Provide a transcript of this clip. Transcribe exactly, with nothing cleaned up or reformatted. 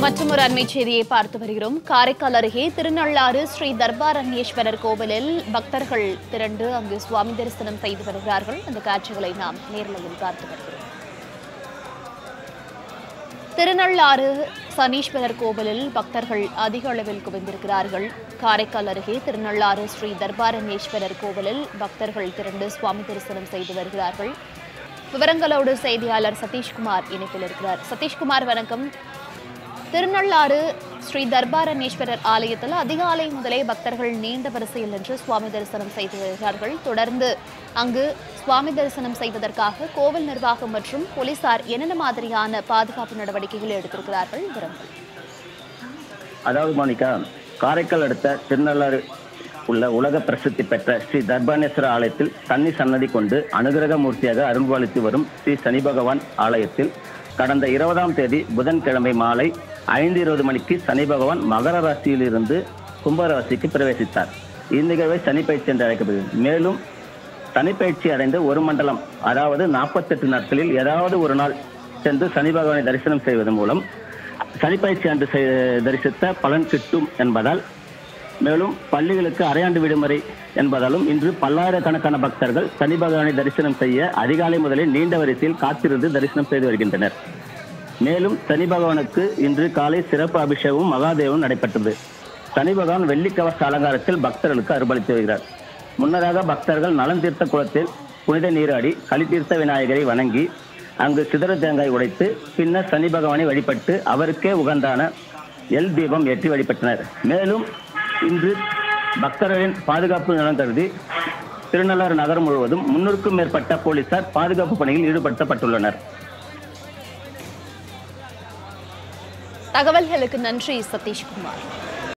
மற்றொரு அண்மை செய்தியை பார்த்து வருகிறோம். காரைக்கால் அருகே திருநள்ளாறு ஸ்ரீ தர்பாரண்யேஸ்வரர் கோவிலில் பக்தர்கள் திரண்டு அங்கு சுவாமி தரிசனம் செய்து வருகிறார்கள். அந்த காட்சிகளை நாம் நேரலையில் பார்த்து வருகிறோம். திருநள்ளாறு சனீஸ்வரர் கோவிலில் பக்தர்கள் அதிக அளவில் குவிந்திருக்கிறார்கள். காரைக்கால் அருகே திருநள்ளாறு ஸ்ரீ தர்பாரண்யேஸ்வரர் கோவிலில் பக்தர்கள் திரண்டு சுவாமி தரிசனம் செய்து வருகிறார்கள். விவரங்களோடு செய்தியாளர் சதீஷ்குமார் இணைப்பில் இருக்கிறார். சதீஷ்குமார், வணக்கம். திருநள்ளாறு ஸ்ரீ தர்பாரண்யேஸ்வரர் ஆலயத்தில் அதிகாலை முதலே பக்தர்கள் நீண்ட வரிசையில் நின்று சுவாமி தரிசனம் செய்து வருகிறார்கள். தொடர்ந்து அங்கு சுவாமி தரிசனம் செய்வதற்காக கோவில் நிர்வாகம் மற்றும் போலீசார் என்னென்ன மாதிரியான பாதுகாப்பு நடவடிக்கைகள் எடுத்திருக்கிறார்கள்? விவரங்கள். அதாவது மோனிகா, காரைக்கால் அடுத்த திருநள்ளாறு உள்ள உலக பிரசித்தி பெற்ற ஸ்ரீ தர்பாரண்யேஸ்வரர் ஆலயத்தில் சன்னி சன்னதி கொண்டு அனுகிரக மூர்த்தியாக அருள்பாலித்து வரும் ஸ்ரீ சனி பகவான் ஆலயத்தில் கடந்த இருபதாம் தேதி புதன்கிழமை மாலை ஐந்து இருபது மணிக்கு சனி பகவான் மகர ராசியிலிருந்து கும்பராசிக்கு பிரவேசித்தார். இந்நிகழ்வை சனிப்பயிற்சி என்று அழைக்கப்படுகிறது. மேலும் சனிப்பயிற்சி அடைந்து ஒரு மண்டலம், அதாவது நாற்பத்தெட்டு நாட்களில் ஏதாவது ஒரு நாள் சென்று சனி பகவானை தரிசனம் செய்வதன் மூலம் சனிப்பயிற்சி அன்று தரிசித்த பலன் கிட்டும் என்பதால், மேலும் பள்ளிகளுக்கு அரையாண்டு விடுமுறை என்பதாலும் இன்று பல்லாயிரக்கணக்கான பக்தர்கள் சனி பகவானை தரிசனம் செய்ய அதிகாலை முதலே நீண்ட வரிசையில் காத்திருந்து தரிசனம் செய்து வருகின்றனர். மேலும் சனி பகவானுக்கு இன்று காலை சிறப்பு அபிஷேகமும் மகாதேவம் நடைபெற்றது. சனி பகவான் வெள்ளிக்கவச அலங்காரத்தில் பக்தர்களுக்கு அருள்பாலித்து வருகிறார். முன்னதாக பக்தர்கள் நலம் தீர்த்த குளத்தில் புனித நீராடி களி தீர்த்த விநாயகரை வணங்கி அங்கு சிதற தேங்காய் உடைத்து பின்னர் சனி பகவானை வழிபட்டு அவருக்கே உகந்தான எல் தீபம் ஏற்றி வழிபட்டனர். மேலும் இன்று பக்தர்களின் பாதுகாப்பு நலன் கருதி திருநள்ளாறு நகரம் முழுவதும் முன்னூறுக்கும் மேற்பட்ட போலீசார் பாதுகாப்பு பணியில் ஈடுபடுத்தப்பட்டுள்ளனர். தகவல்களுக்கு நன்றி சதீஷ்குமார்.